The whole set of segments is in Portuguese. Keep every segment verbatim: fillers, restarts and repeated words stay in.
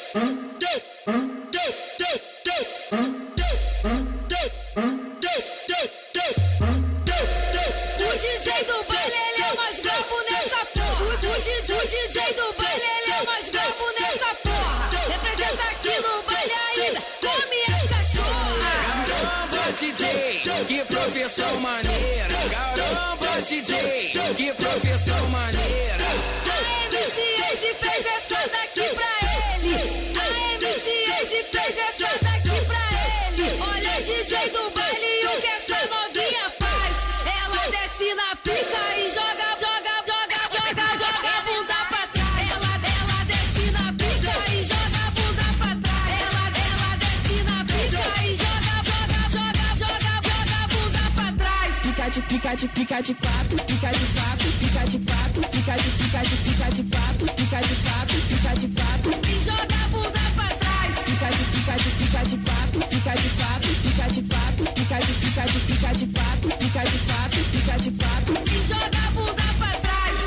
D J do baile, ele é o mais brabo nessa porra. O, o, o D J do baile, ele é o mais brabo nessa porra. Representa aqui no baile ainda, come as cachorras. Caramba, D J, que profissão maneira. Caramba, D J, que profissão maneira. A M C Easy fez essa daqui pra ele. A M C Easy fez essa daqui pra ele. Olha, D J do baile, o que essa novinha faz? Ela desce na pica e joga, joga, joga, joga, joga a bunda pra trás. Ela, ela desce na pica e joga a bunda pra trás. Ela, ela desce na pica e joga, joga, joga, joga, joga a bunda pra trás. Pica de pica de pica de quatro, pica de quatro, pica de quatro, pica de pica de pica de quatro, pica de quatro, pica de quatro e joga a bunda pra trás. Pica de pica de pica de quatro, pica de quatro, pica de quatro, pica de pica de pica de quatro, pica de quatro, pica de quatro e joga a bunda pra trás.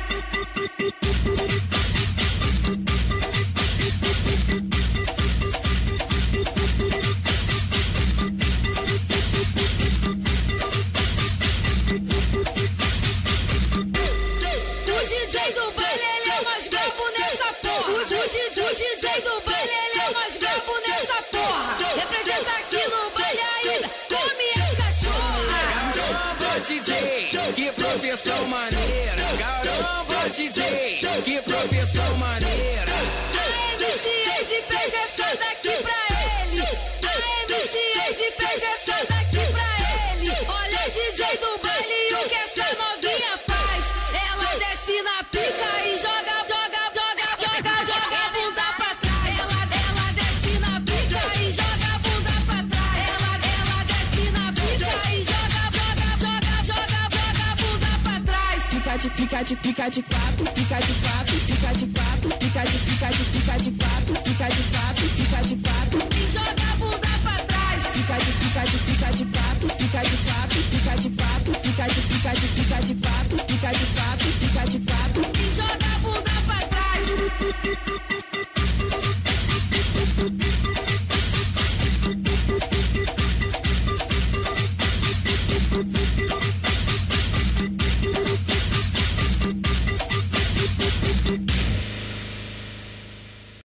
O D J do baile, ele é o mais brabo nessa porra. O, o, o D J do baile, ele é o mais brabo nessa porra. Representa aqui no baile ainda, come as cachorras. Caramba, D J, que profissão maneira. Caramba, D J, que profissão maneira. A M C Easy fez essa daqui pra ele. A M C Easy fez essa daqui pra ele. Olha, D J do baile, o que essa novinha faz? Ela desce na pica e joga, joga, joga, joga, joga a bunda pra trás. Ela, ela desce na pica e joga a bunda pra trás. Ela, ela desce na pica e joga, joga, joga, joga, joga a bunda pra trás. Pica de pica de pica de quatro, pica de quatro, pica de quatro, pica de pica de pica de quatro, pica de quatro, pica de quatro